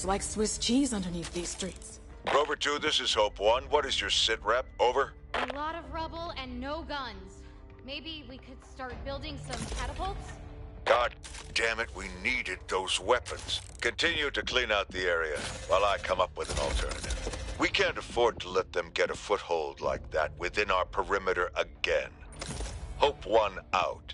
like Swiss cheese underneath these streets. Rover 2, this is Hope 1. What is your sit rep? Over? A lot of rubble and no guns. Maybe we could start building some catapults? God damn it, we needed those weapons. Continue to clean out the area while I come up with an alternative. We can't afford to let them get a foothold like that within our perimeter again. Hope 1 out.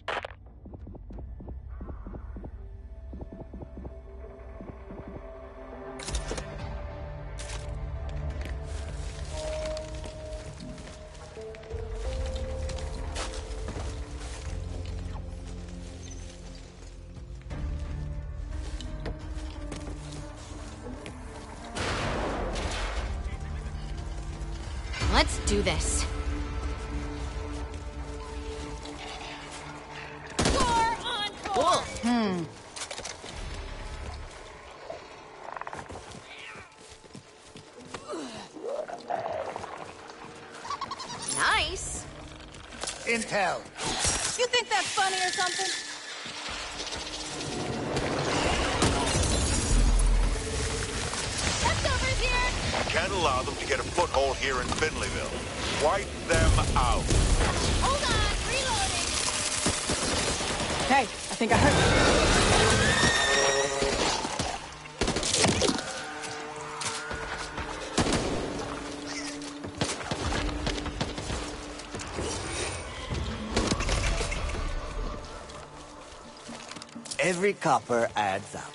Let's do this. Score encore! Nice. Intel. You think that's funny or something? Leftovers here! Can't allow them to get a foothold here in Finleyville. Wipe them out. Hold on, reloading! Hey, I think I heard Every copper adds up.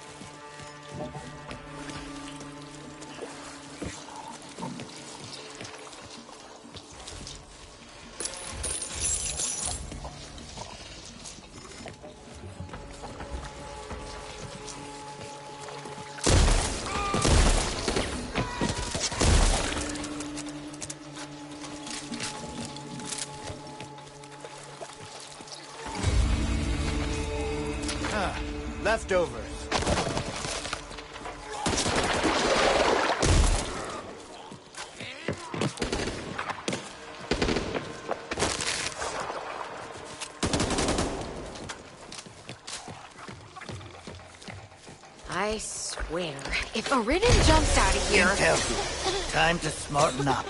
Leftovers. I swear, if Aridin jumps out of here... Intel. Time to smarten up.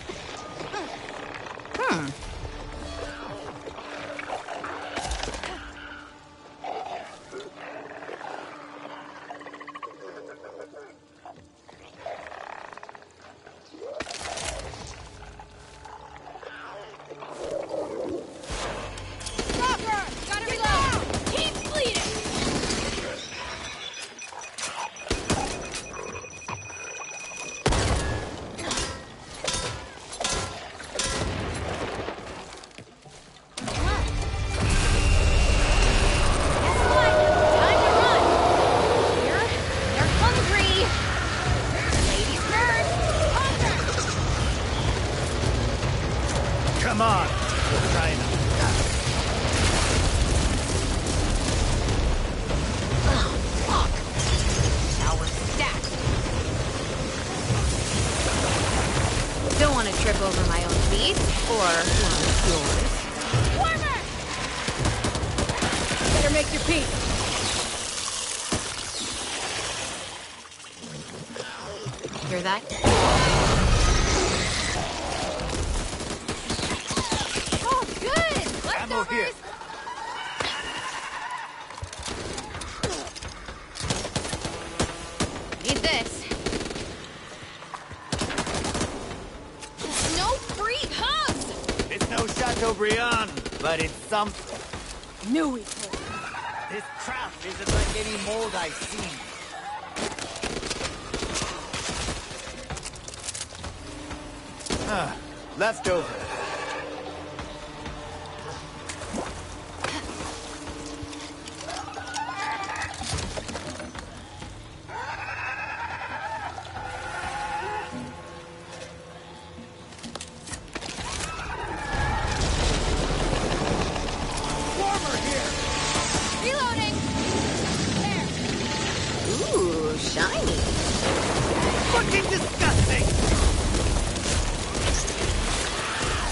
Come on, China. Oh, fuck. Tower stacked. Don't want to trip over my own feet, or yours. Warmer! Better make your peace. Hear that? Ammo here. Need this. No free hugs! It's no Chateaubriand, but it's something. Knew we could. This crap isn't like any mold I've seen. Leftover. Shiny. Fucking disgusting!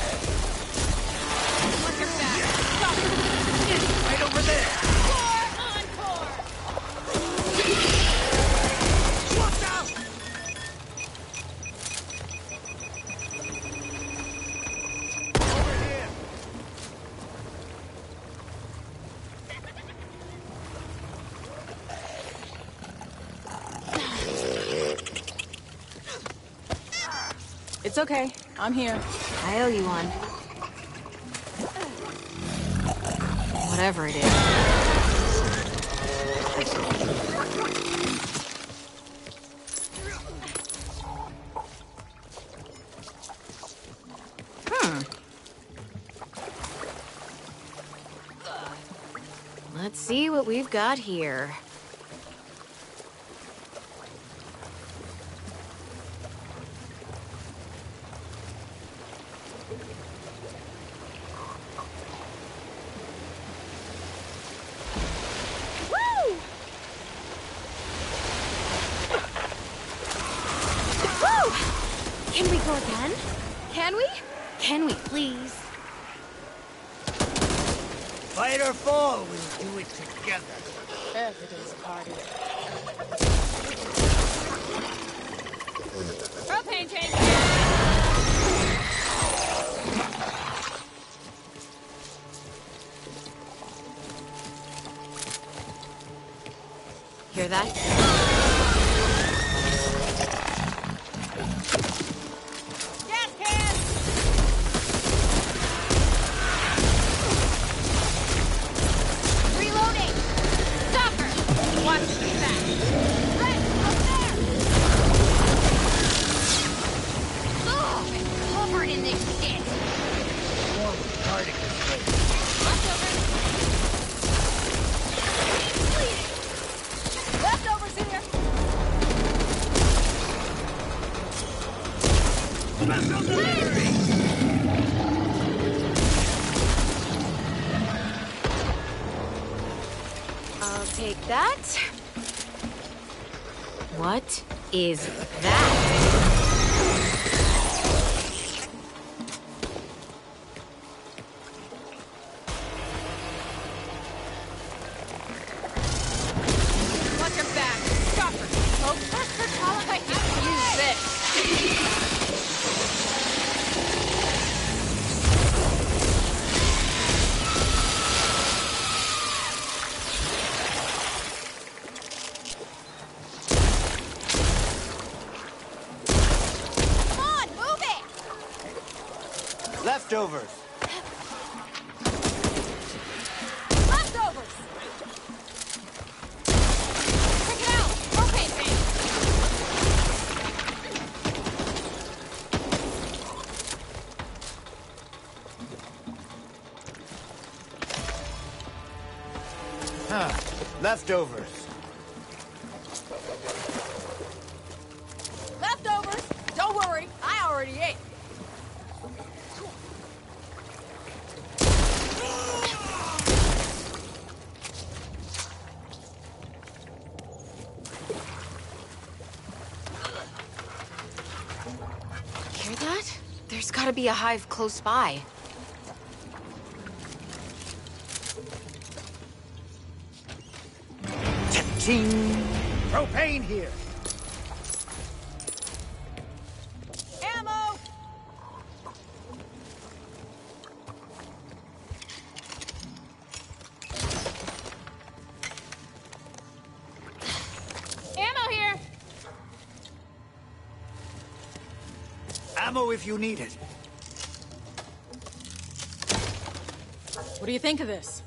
It's okay. I'm here. I owe you one. Whatever it is. Let's see what we've got here. Can we go again? Can we? Can we, please? Fight or fall, we'll do it together. Evidence party. Propane tank! Hear that? Gas can! Reloading! Stalker! Watch the back! Red, up there! Oh, I'm covered in this shit! Warm cardigan place. Leftovers here! I'll take that. What is that? Watch your back! Stopper! Oh, first for talent, I have to use this! Come on, move it! Leftovers. Leftovers! Check it out! Propane tank! Huh. Leftovers. Leftovers! Don't worry, I already ate. Hear that? There's gotta be a hive close by. Cha-ching! Propane here. Ammo! Ammo here! Ammo if you need it. What do you think of this?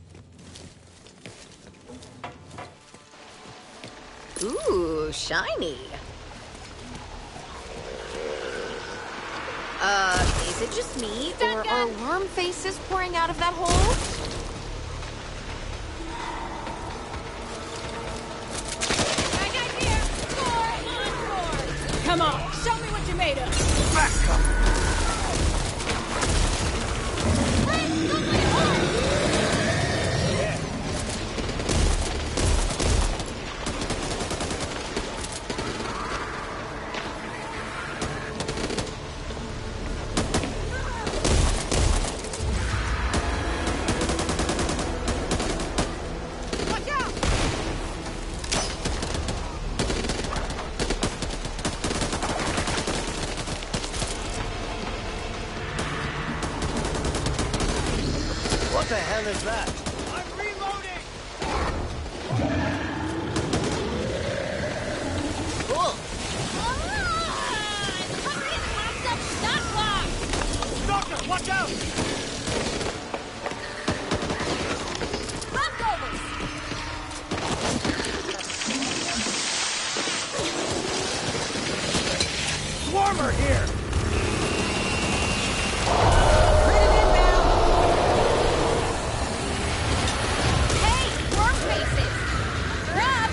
Ooh, shiny. Is it just me, or are worm faces pouring out of that hole? Back idea! Score! Come on, show me what you made of! Back up. Watch out! What the hell is that? I'm reloading! Cool. I'm covered in hot stuff out! Leftovers! Swarmer here! Hey, worm faces! They're up!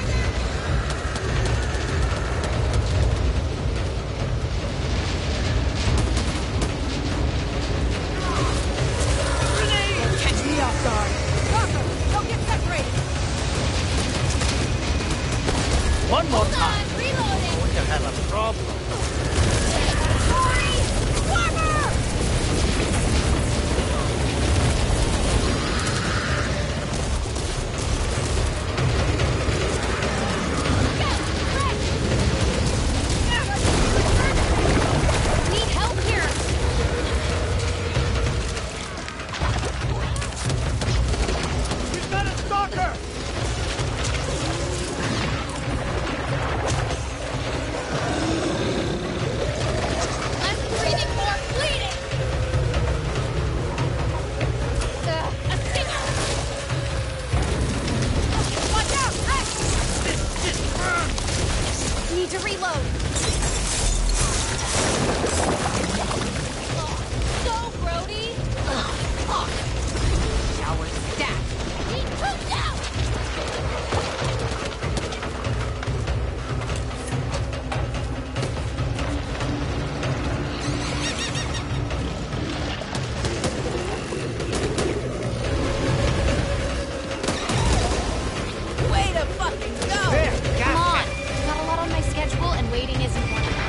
Catch me off guard. Doctor, don't get separated. One more Hold time. on, reloading! Going to have a problem. Sorry! Warmer! Need help here! We've got a stalker! Less breathing, more bleeding! A stinger! Watch out! Need to reload! Go, Brody! Fuck! Shower stat! Need pooped out! Way to fucking go! There, Come on! got it. Got a lot on my schedule, and waiting isn't one of them.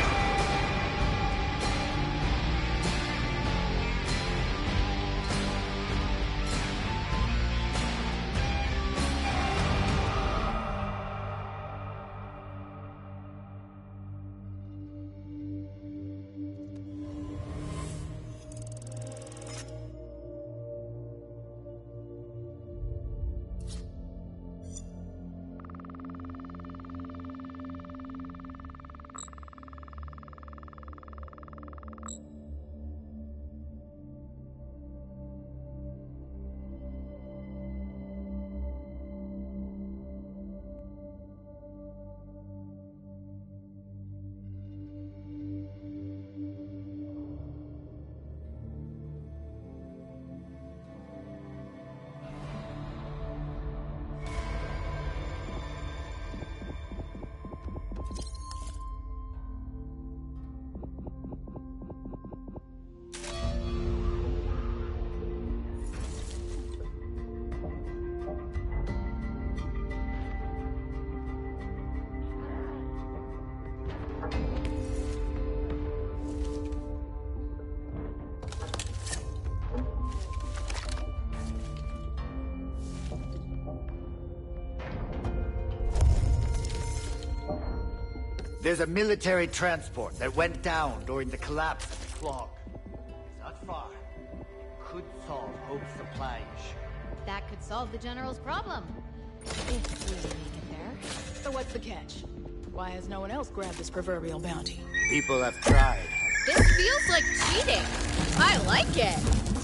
There's a military transport that went down during the collapse of the clog. It's not far. It could solve Hope's supply issue. That could solve the General's problem. If we make it there. So what's the catch? Why has no one else grabbed this proverbial bounty? People have tried. This feels like cheating. I like it.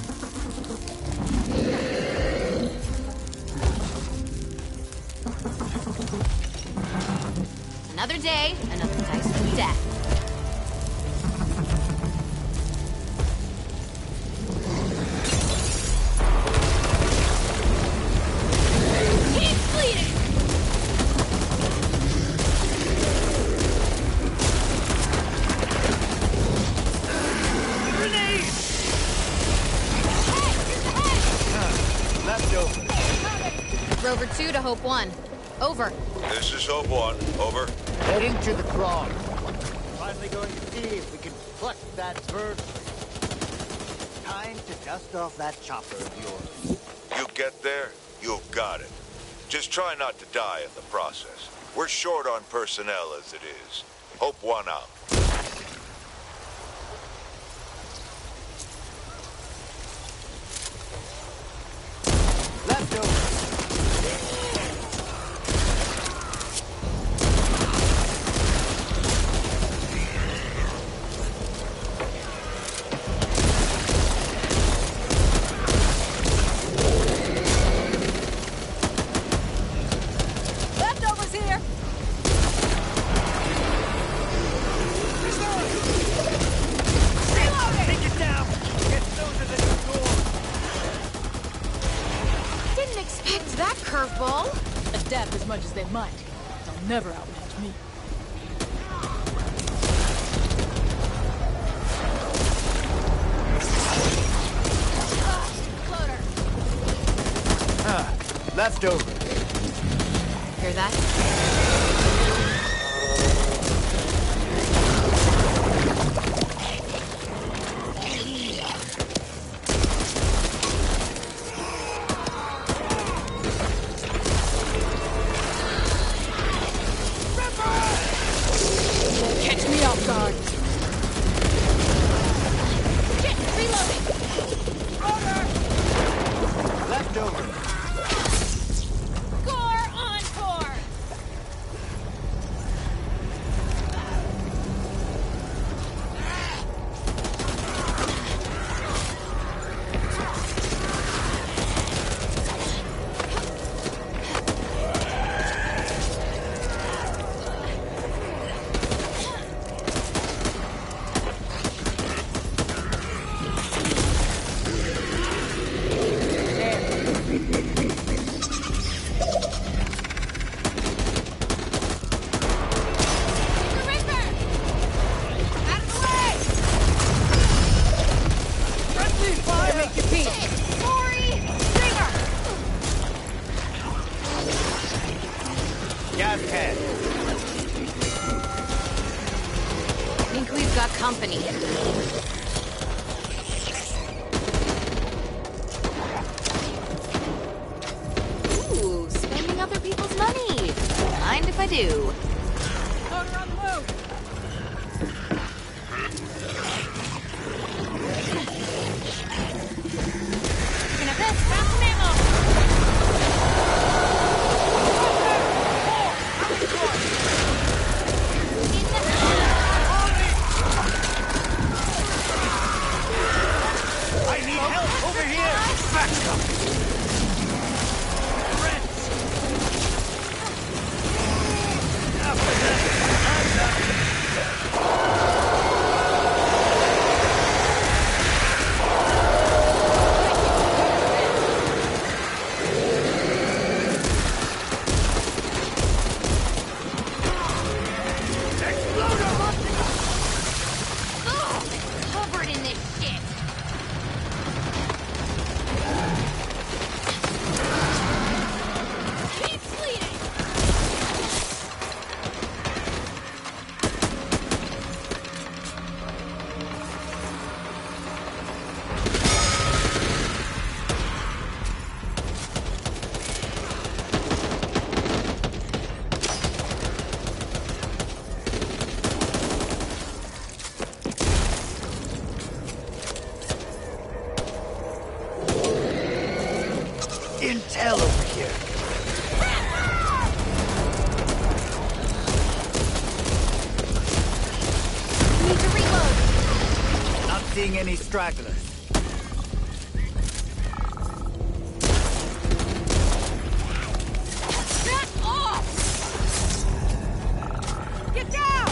Another day, another dice for death. He's bleeding! Grenade! Hey, here's the head! Leftover. Rover 2 to Hope 1. Over. This is Hope 1. Over. Heading to the clog. Finally going to see if we can pluck that bird. Time to dust off that chopper of yours. You get there, you've got it. Just try not to die in the process. We're short on personnel as it is. Hope 1 out. Leftover. much as they might, they'll never outmatch me. Floater. Left over. Hear that? Catch me off guard. Shit, reloading. Left over. Score encore. Gas can. Think we've got company. Ooh, spending other people's money. Mind if I do? Motor on the move. Gonna this, grab some ammo. I need help over here. Back up. Friends. After that, Covered in this shit. Keep bleeding. intel over here. Need to reload. Not seeing any stragglers. Back off! Get down!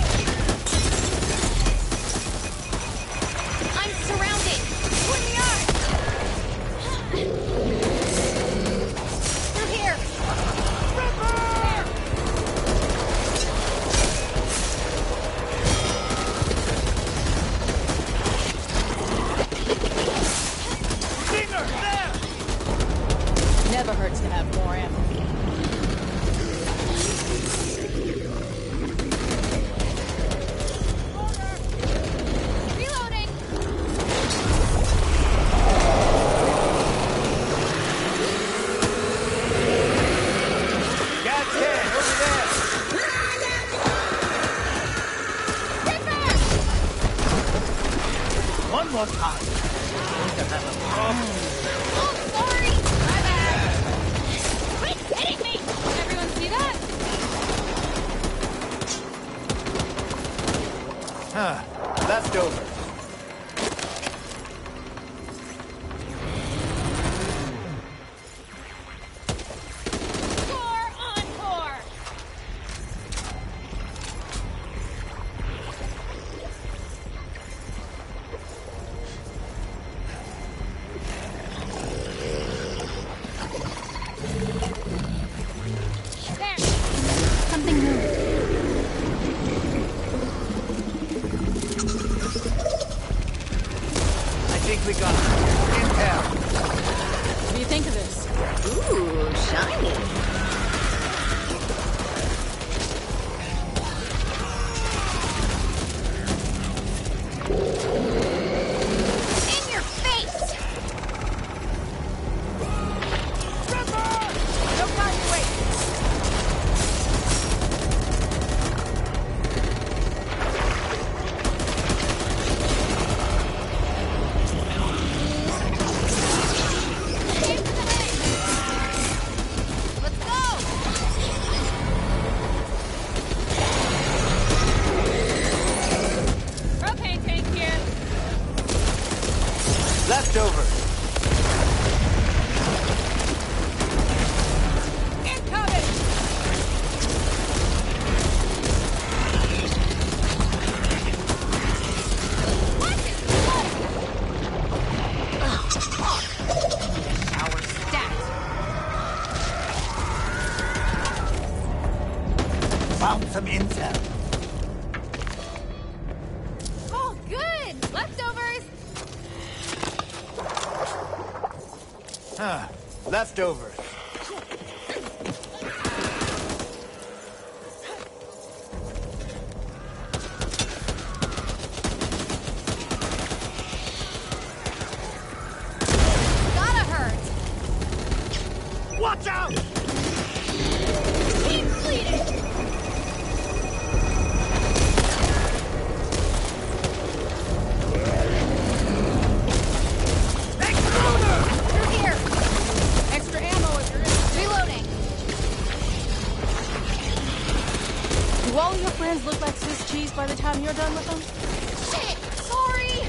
I'm surrounded. Put me on! Through here. Stinger, there! Never hurts to have more ammo. Reloading! Gas can over there. One more time. Going to have a problem. Oh, sorry! My bad! Quit hitting me! Everyone see that? Left over. Score encore! There! think we got intel? What do you think of this? Ooh, shiny. In your face! No time to wait. Let's go! Propane tank here. Leftovers. Incoming! What is what? Oh, fuck. Our stats. Found some intel. Oh, good! Leftovers! Huh. Leftovers. Gotta hurt! Watch out! Keep bleeding! Through here! Extra ammo if you're in. Reloading! Do all your friends look like Swiss cheese by the time you're done with them? Shit! Sorry!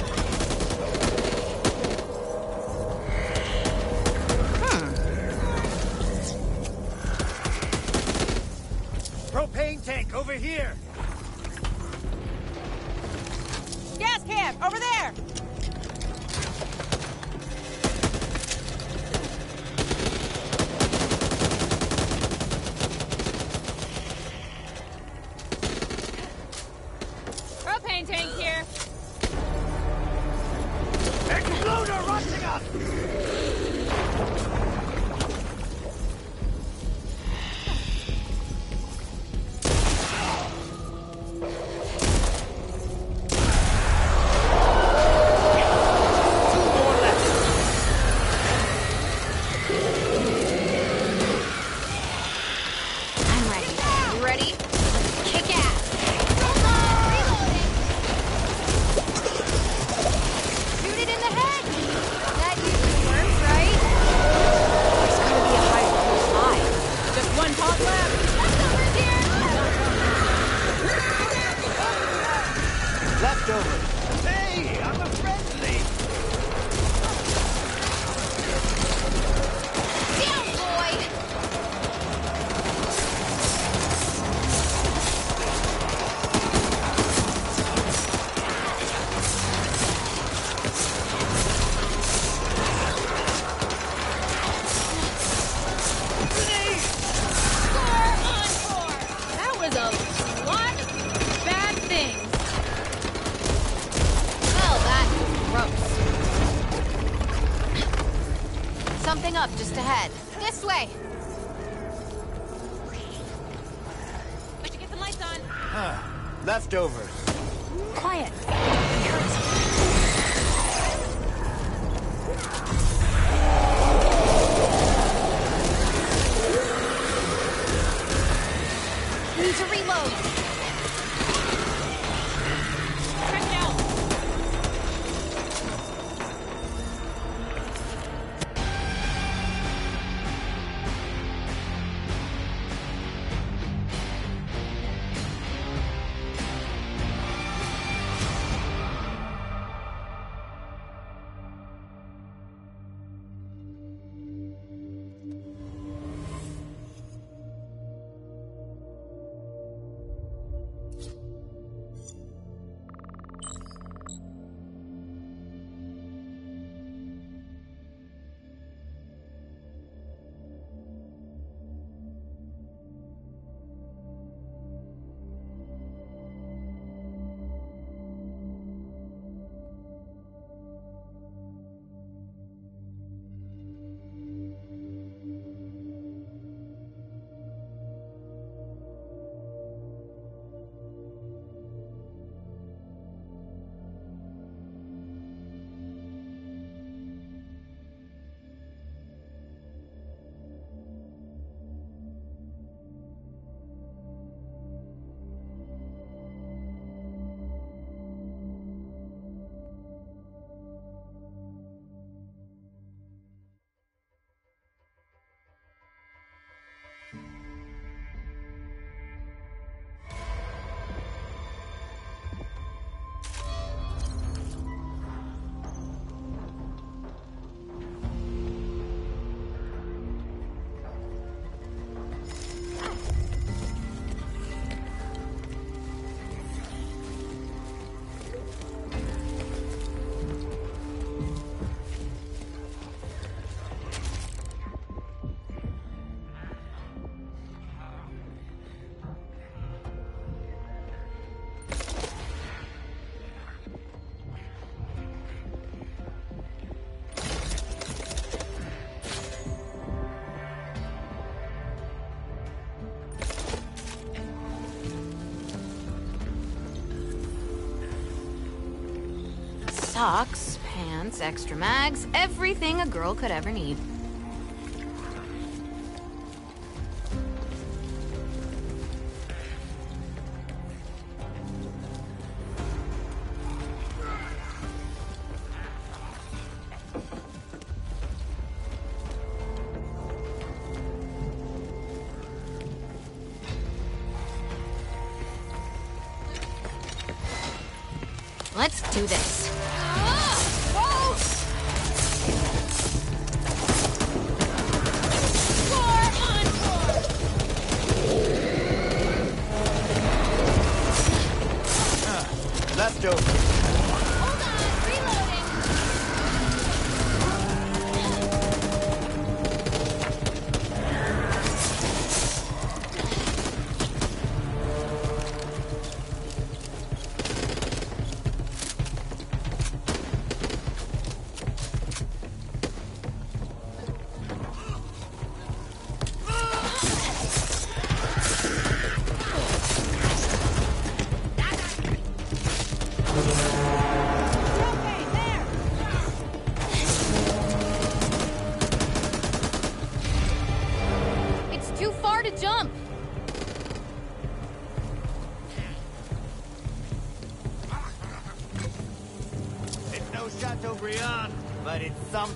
Propane tank over here. Gas can! Over there! Propane tank here! Exploder rushing us! Two more left. I'm ready. You ready? Kick ass. Reloading! Shoot it in the head! That usually works, right? There's gotta be a high close by. Just one pod left. Leftovers here! Leftovers. Hey, I'm a friendly. Down, boy! Score on four! That was a lot of bad things. Well, that's gross. Something up just ahead. This way! We should get the lights on. Huh. Leftovers. Quiet. Need to reload! Check it out. socks, pants, extra mags, everything a girl could ever need. Let's do this. Leftover. Hold on, reloading. It's too far to jump. It's no Chateaubriand, but it's something.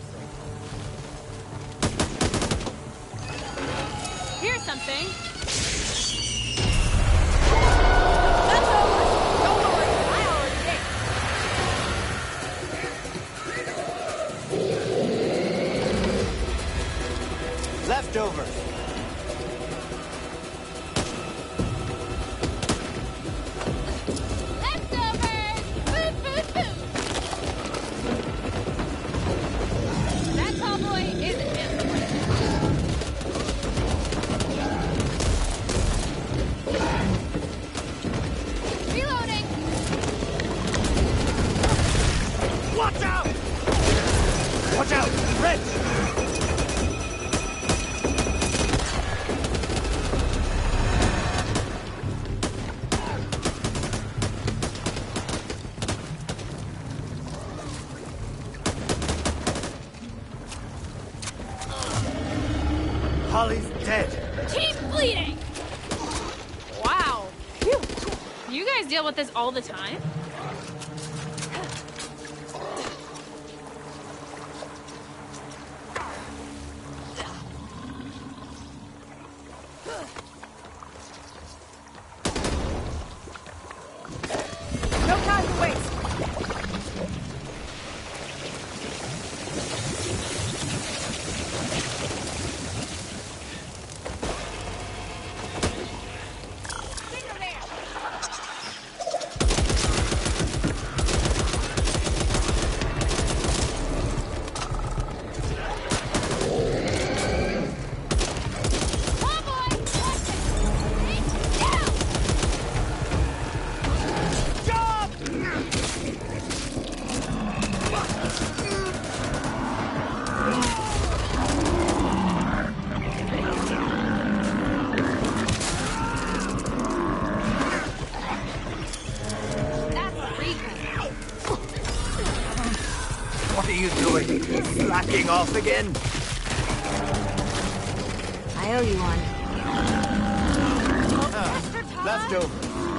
Here's something. That's over. Don't worry, I already did. Leftover. Leftovers! Food, food, food! That tall boy isn't him. Reloading! Watch out! Watch out! Rich! Holly's dead. Keep bleeding! Wow. Phew. You guys deal with this all the time? No time to waste. What are you doing? Slacking off again? I owe you one. Leftover.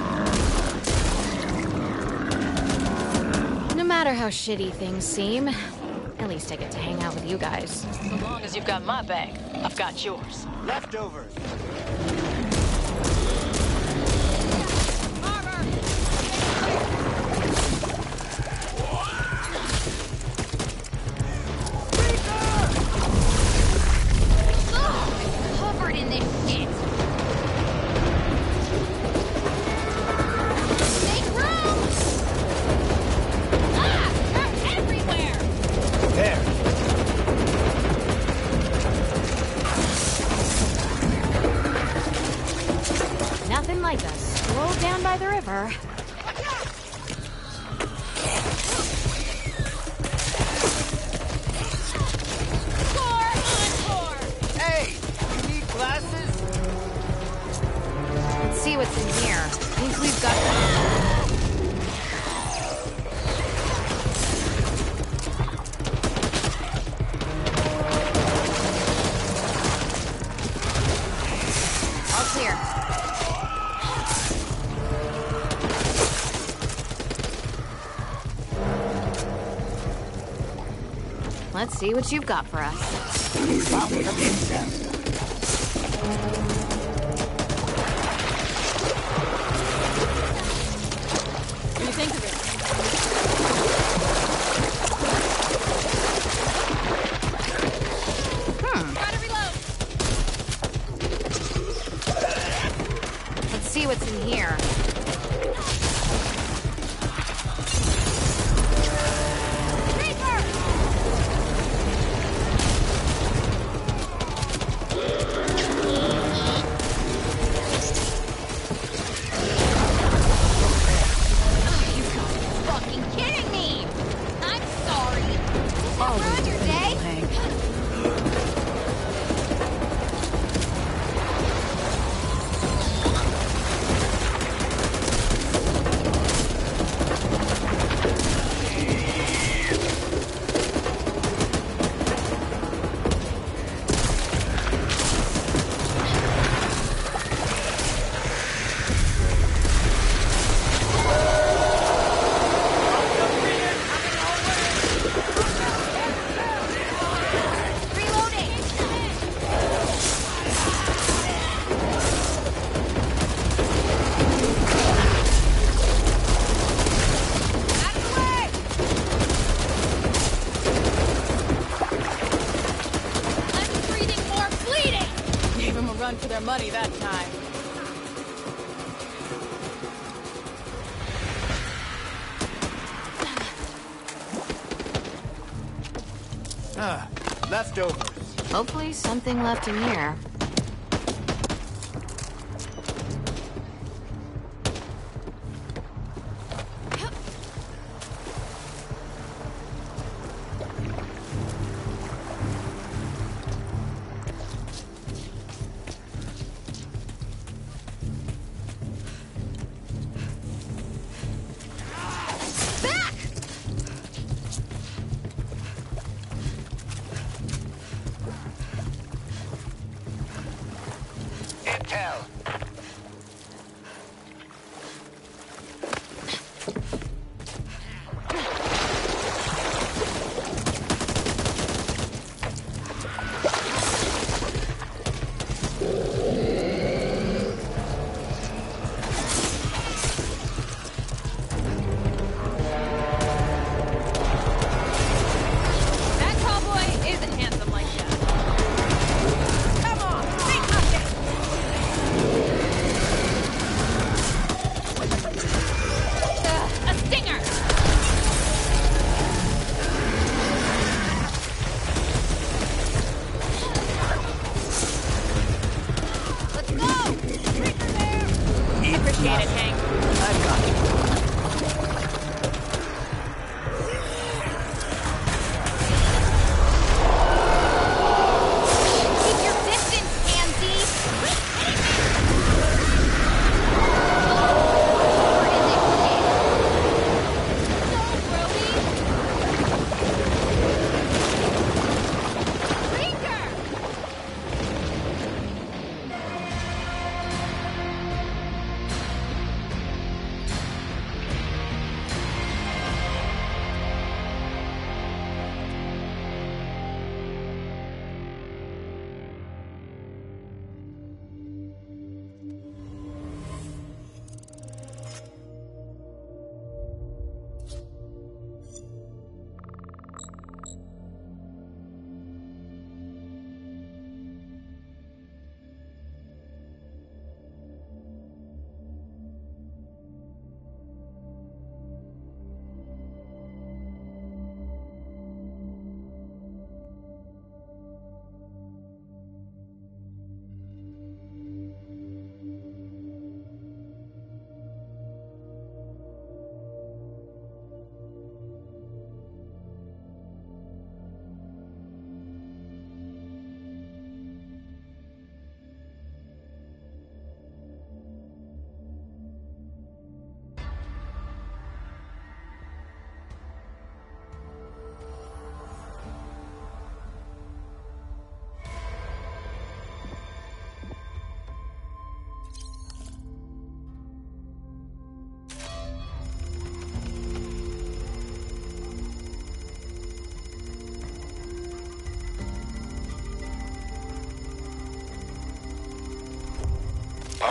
No matter how shitty things seem, at least I get to hang out with you guys. As long as you've got my bag, I've got yours. Leftovers. Covered in this shit. Make room! Ah! They're everywhere! There. Nothing like a stroll down by the river. Score on core! Hey! You need glasses? Let's see what's in here. Think we've got Let's see what you've got for us. What do you think of it? Gotta reload! Let's see what's in here. Run for their money that time. Leftovers. Hopefully something left in here. Intel. That cowboy isn't handsome like that. Come on, take my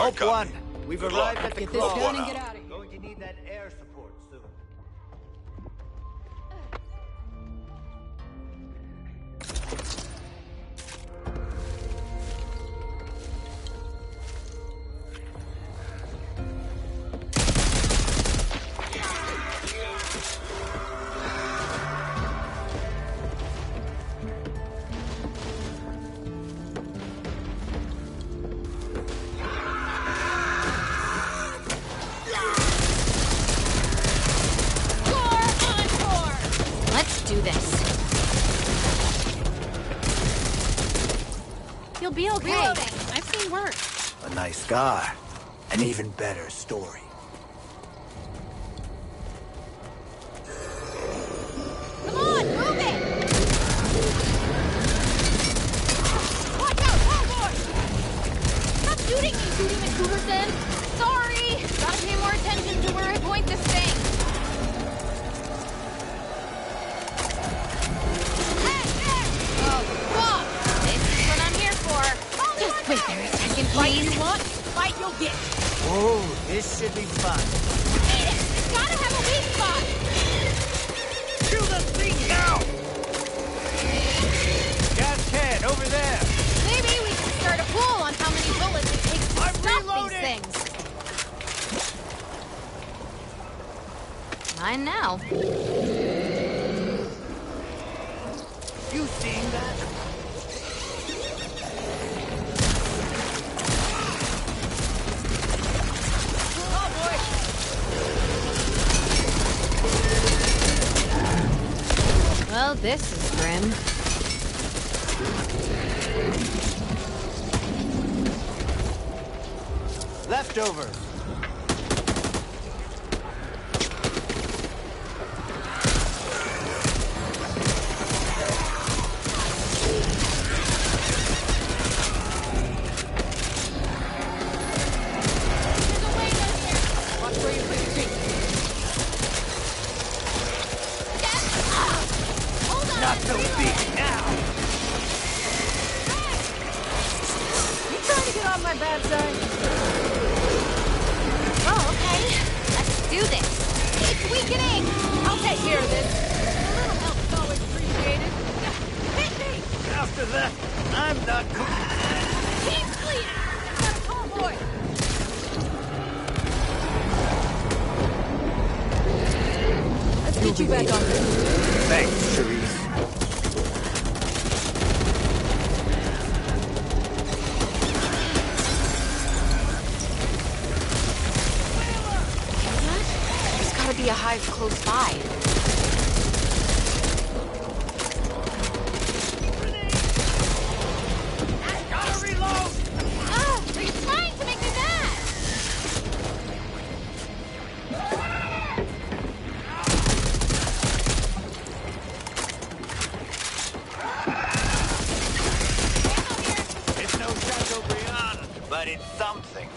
Start Hope One. copy. We've Good arrived luck. at the Get this Claw. done and get out of here. Going to need that air support soon. Let's do this. You'll be okay. Reloading. I've seen worse. A nice scar. An even better story. Come on, move it! Watch out, homeboy! Stop shooting me, Judy McCouverson! Sorry! Gotta pay more attention to where I point this thing. Hey, there! Oh, fuck! This is what I'm here for. Just wait there a second, Fight please. you want, fight you'll get. Oh, this should be fun. Eat it! It's gotta have a weak spot! Shoot the thing now! Gas can over there. Maybe we can start a pool on how many bullets it takes to I'm stop reloading. these things. Mine now. You seeing that? Well, this is grim. Leftovers. Watch where you put your feet. Hold on! Not so big now. You trying to get on my bad side? Oh, okay. Let's do this. It's weakening! I'll take care of this. A little help is always appreciated. Hit me! After that, I'm not cooking. Keep bleeding! Got a homeboy! Let's get you back on there. Thanks, Cherise. There's gotta be a hive close by. Gotta reload! Ah! Are you trying to make me mad? It's no Chateaubriand, but it's something.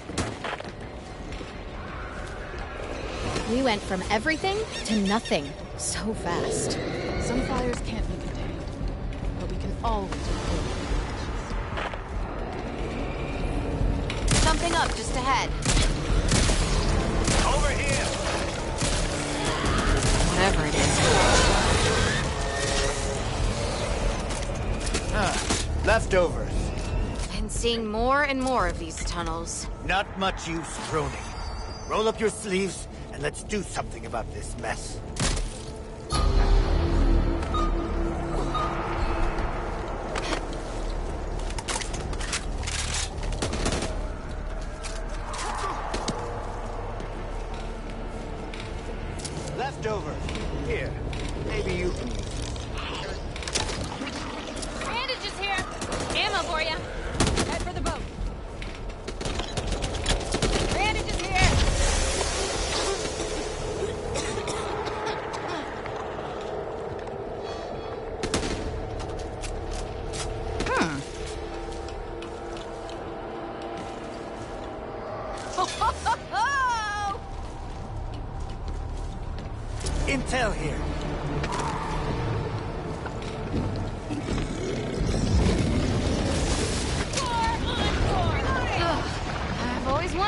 We went from everything to nothing so fast. Some fires can't be contained, but we can always rebuild. Something up just ahead. Over here! Whatever it is. Leftovers. Been seeing more and more of these tunnels. Not much use droning. Roll up your sleeves and let's do something about this mess. Leftover. Here. Maybe you can use it. Bandages here! Ammo for ya! Head for the boat. Bandages here! Intel here. I've always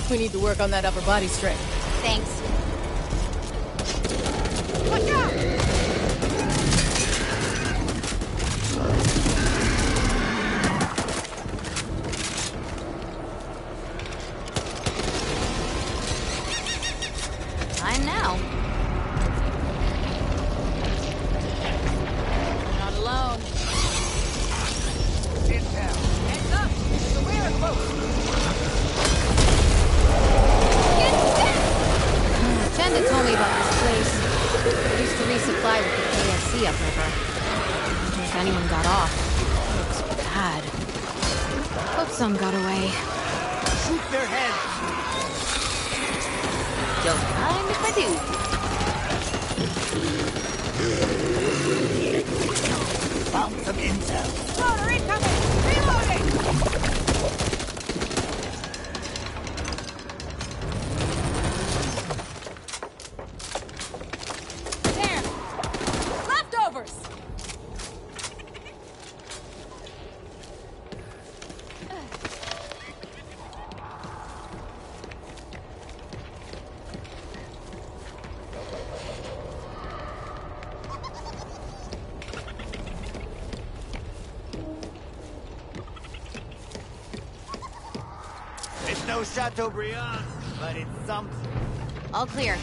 We need to work on that upper body strength. Thanks. Watch out! Time now. You're not alone. Intel. Heads up! There's a rear close. Chenda told me about this place. They used to resupply with the KFC upriver. I wonder if anyone got off. Looks bad. Hope some got away. Shoot their heads. Don't mind if I do. Found some intel. Loader incoming! Reloading! There! Leftovers! It's no Chateaubriand, but it's something. All clear.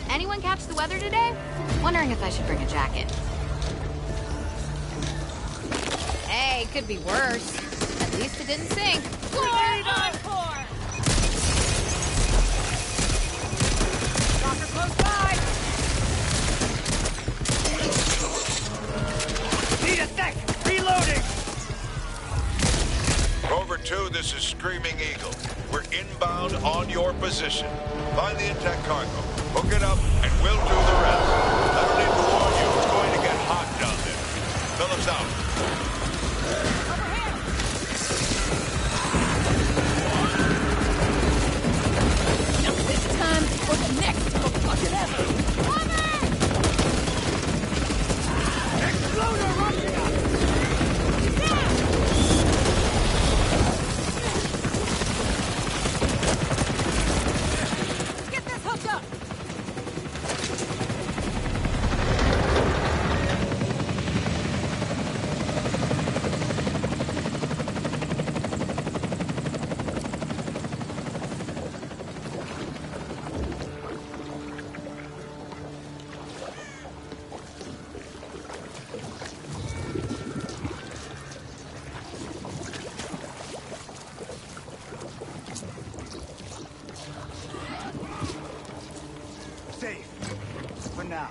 Anyone catch the weather today? Wondering if I should bring a jacket. Hey, could be worse. At least it didn't sink. Grenade encore! Rocker close by! Need a sec! Reloading! Rover 2, this is Screaming Eagle. We're inbound on your position. Find the intact cargo, hook it up, and we'll do the rest. I don't need to warn you, it's going to get hot down there. Fill us out. Now this time for the next fucking ever! Exploder rushing us! Get this hooked up! Safe. For now.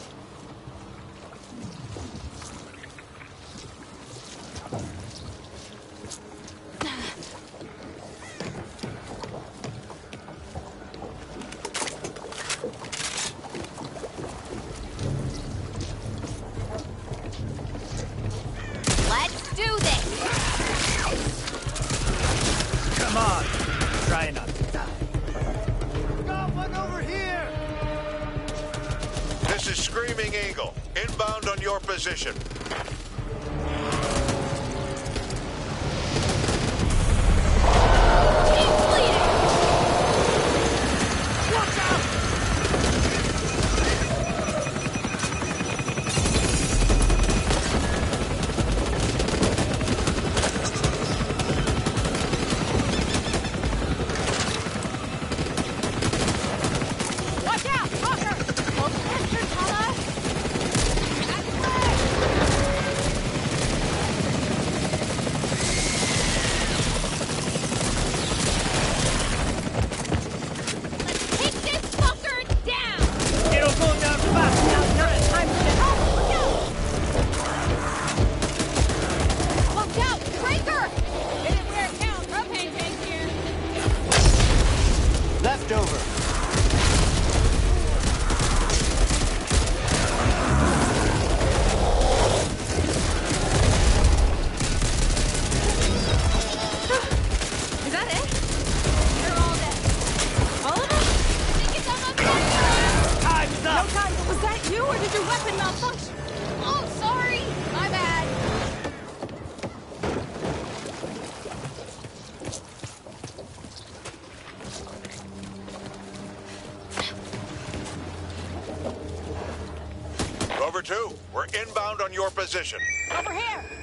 Let's do this! Come on. Try not to die. Got one over here! This is Screaming Eagle, inbound on your position. He's bleeding! Watch out! Watch out! Rocker! Hold pressure, Tala! That's way! Take this fucker down! It'll go down fast. Now's not the time to get out! Watch out! Breaker! Hit it where it counts! Propane tank here! Left over. Is that it? They're all dead. All of them? I think it's almost done. Time's No up! time! Was that you or did your weapon malfunction? Oh, sorry. My bad. Rover 2, we're inbound on your position. Over here!